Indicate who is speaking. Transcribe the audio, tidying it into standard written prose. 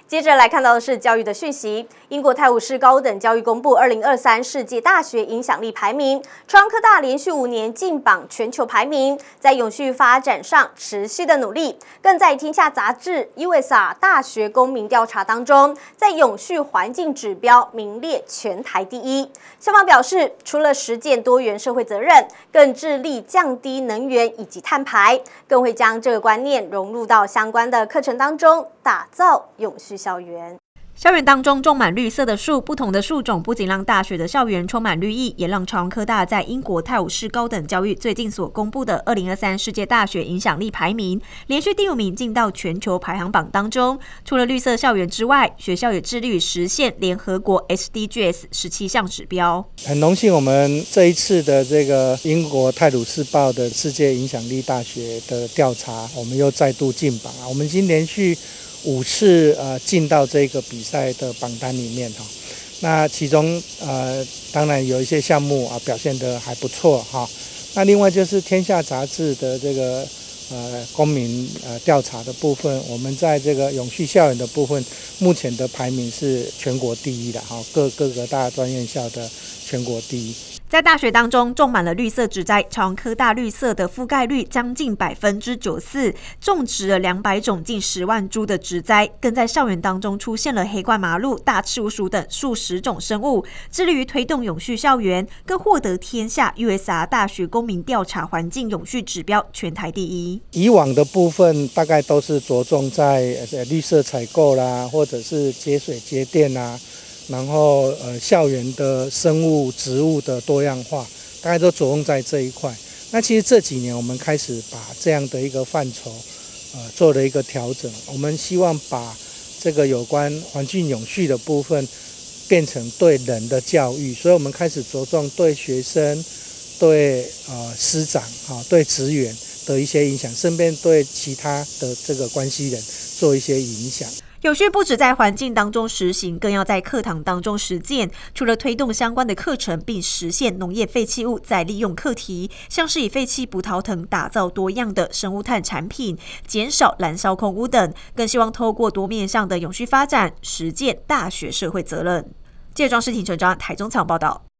Speaker 1: 接着来看到的是教育的讯息。英国泰晤士高等教育公布2023世界大学影响力排名，中央科大连续5年进榜全球排名，在永续发展上持续的努力，更在天下杂志 USA 大学公民调查当中，在永续环境指标名列全台第一。校方表示，除了实践多元社会责任，更致力降低能源以及碳排，更会将这个观念融入到相关的课程当中，打造永续校园。
Speaker 2: 校园当中种满绿色的树，不同的树种不仅让大学的校园充满绿意，也让朝阳科大在英国泰晤士高等教育最近所公布的2023世界大学影响力排名，连续第5名进到全球排行榜当中。除了绿色校园之外，学校也致力于实现联合国 SDGs 17项指标。
Speaker 3: 很荣幸，我们这一次的这个英国泰晤士报的世界影响力大学的调查，我们又再度进榜啊！我们已经连续5次进到这个比赛的榜单里面哈，那其中当然有一些项目表现得还不错哈。那另外就是天下杂志的这个公民调查的部分，我们在这个永续校园的部分，目前的排名是全国第一的哈，各个大专院校的全国第一。
Speaker 2: 在大学当中种满了绿色植栽，朝阳科大绿色的覆盖率将近94%，种植了200种近10万株的植栽，更在校园当中出现了黑冠麻鹭、大赤鼯鼠等数十种生物，致力于推动永续校园，更获得天下 USA 大学公民调查环境永续指标全台第一。
Speaker 3: 以往的部分大概都是着重在绿色采购啦，或者是节水节电啦。然后校园的生物植物的多样化，大概都着重在这一块。那其实这几年我们开始把这样的一个范畴做了一个调整，我们希望把这个有关环境永续的部分变成对人的教育，所以我们开始着重对学生、对师长对职员的一些影响，顺便对其他的这个关系人做一些影响。
Speaker 2: 永续不只在环境当中实行，更要在课堂当中实践。除了推动相关的课程，并实现农业废弃物再利用课题，像是以废弃葡萄藤打造多样的生物炭产品，减少燃烧空污等，更希望透过多面向的永续发展，实践大学社会责任。记者庄世婷、陈章台中采访报道。